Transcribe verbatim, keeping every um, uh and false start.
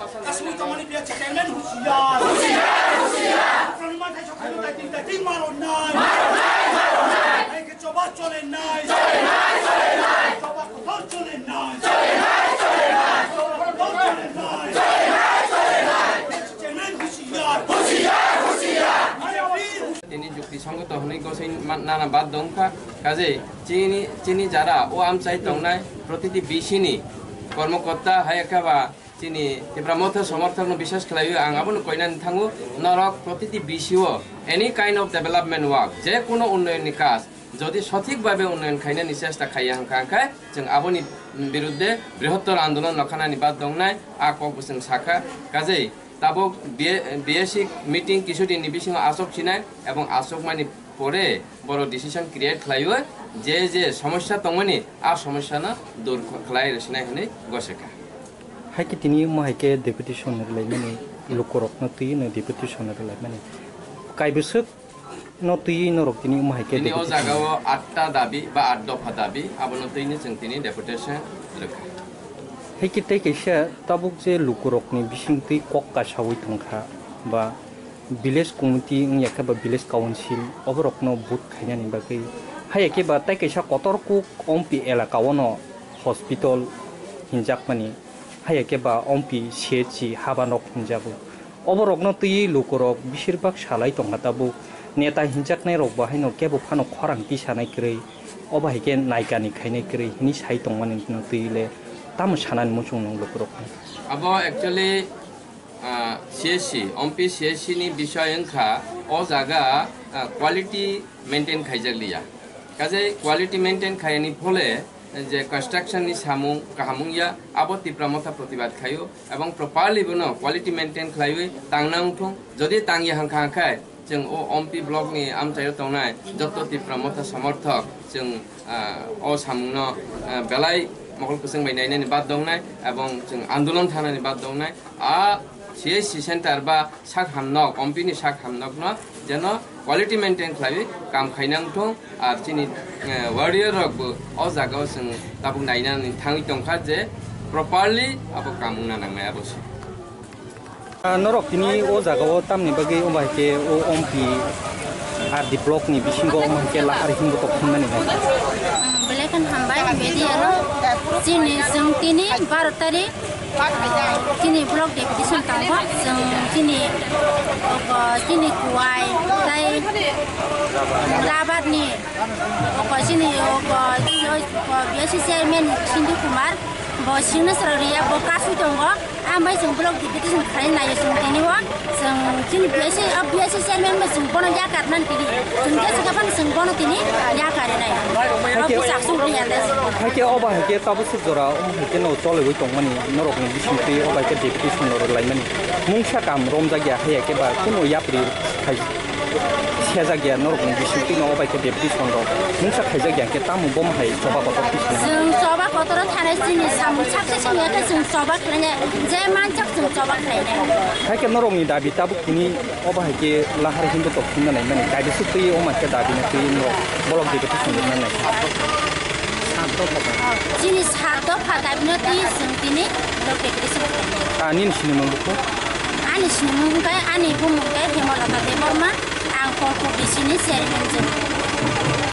Kasih teman dia cemen husiar. Husiar, husiar. Kalau mana saya cakap tadi tadi maronai. Maronai, maronai. Ayo coba colenai. Colenai, colenai. Coba kotor colenai. Colenai, colenai. Coba kotor colenai. Colenai, colenai. Cemen husiar. Husiar, husiar. Ini যুক্তিসঙ্গত হনে গসেন নানা বাদ দংখা কাজে চিনি চিনি যারা ও আমচাই দংনাই প্রতিটি বিশিনি কর্মকর্তা হায়াকাবা চিনি তীব্রমথ সমর্থন বিশ্বাস খালাইও আং আবনো কইনান থাঙ্গু নরক প্রতিটি বিশিও any kind of development work যে কোনো উন্নয়নী কাজ যদি সঠিকভাবে উন্নয়ন খাইনানি চেষ্টা খাইয়া হাঙ্কাঙ্কাই जों আবনি বিরুদ্ধে বৃহত্তর আন্দোলন লখানানি বাদ দংনাই আ কক जों সাখা কাজে তাবক বেসিক মিটিং কিছুদিন নিবিসিং আসক চিনাই এবং আসক মানি পরে বড় ডিসিশন ক্রিয়েট খালাইও যে যে সমস্যা তংমানি আ সমস্যা না দূর খালাই রসিনাই হনে গসেকা হাইকে তিনি মাইকে ডেপুটেশন লাইমানি লোকরক নতুই ন ডেপুটেশন লাইমানি কাইবসক নতুই নরক তিনি মাইকে তিনি ও জায়গাও আটটা দাবি বা আট দফা দাবি আবনতইনি जों তিনি ডেপুটেশন লেখা হাইকে তাই কাইসা তাবুক যে লোকরকনি বিসিংতই কক্কা সাউই থংখা বা ভিলেজ কমিটি ইয়াকা বা ভিলেজ কাউন্সিল অবরকনো বুথ খাইনানি বাগৈ হাইকে বা তাই কাইসা কতরকু অমপি এলাকাওনো হসপিটাল হিনজাকমানি হাইকে বা অমপি সেচি হাবানক হিনজাবো অবরকনো তুই লোকরক বেশিরভাগ সালাই থংখা তাবুক নেতা হিনজাকনাই রক বাহাইনো কেবো ফানো খরাংতি সানাই কरै অবাহিকে নাইকানি খাইনাই কरै হিনি সাই থংমানি তুইলে তাম সানানি মুসুং নং লোকরক আবো অ্যাকচুয়ালি সিএসসি অমপি সিএসসি নি বিষয় অংখা ও জায়গা কোয়ালিটি মেনটেন খাইজাকলিয়া কাজে কোয়ালিটি মেনটেন খাইনি ফলে যে কনস্ট্রাকশন নি সামুং কাহামুং ইয়া আবো তীব্রমথা প্রতিবাদ খাইও এবং প্রপারলি বনো কোয়ালিটি মেনটেন খাইও তাংনাং থং যদি তাংয়া হাংখা হাংখাই जों ओ अमपि ब्लक नि आमचायो तंनाय जत তীব্রমথা समर्थक जों ओ सामुंनो बेलाय मकल कुसुं बायनायनि बाद दंनाय एवं जों आंदोलन थानानि बाद दंनाय आ सीएससी सेंटर बा साख हामनक अमपि नि साख हामनक न जेन क्वालिटी मेंटेन खालाय काम खायनां थं आर चिनि वारियर रक ओ जागाव जों ताबुक नायनानि थाङि दंखा जे प्रपारलि आबो कामुंना नांनाय आबोसो नरक तिनी ओ जागाव तामनि बागै ओ बायके ओ अमपि आर दि ब्लक नि बिसिंगो अमके लाहार हिंगो तखननानि बेलेकन हामबाय बेदियानो चिनि जों तिनि बार' तारिख चिनि ब्लक डेपुटेशन थांबो जों चिनि चिनि कुवाय ताय राबादनि अक चिनि अक बिएससी चेयरमेन सिन्धु कुमार बसिंनो सररिया बकासु दंगो आमबाय जों ब्लक डेपुटेशन खालाय नायो जों तिनिबो जों चिनि बिएससी अब बिएससी चेयरमेन जों बनो याकारनान तिनि जों गेसगाफान जों बनो तिनि याकारे नाय अब साखसुं रियादे हाइके अबा हाइके ताबुसु जरा हाइके न चलैबै दंमानि नरकनि बिसिंति अबायके डेपुटेशन नर लाइमानि मुंसा काम रमजागिया हाइके बा कुनो याप्रि खाय सेजागिया नरकनि बिसिंति न अबायके डेपुटेशन र मुंसा खायजागिया के तामु बम हाय सभा कतर जों सभा कतर थानाय जिनि सामु साक्सेस होयाखै जों सभा खालायनाय जे मानसिक जों सभा खालायनाय हाइके नरकनि दाबि ताबुकनि अबा हाइके लाहार हिंदो तखननानै माने गायदसु फैयो ओ मानसिया दाबिनो फैयो न ब्लक डेपुटेशन नानै जिनि सात फादाबिनो ति जों तिनि ब्लक डेपुटेशन आनि सिनि मंगुखौ आनि सिनि मंगुखाय आनि बुमुखाय हेमलता देबर्मा आं कलखौ बिसिनि चेयरमेन जों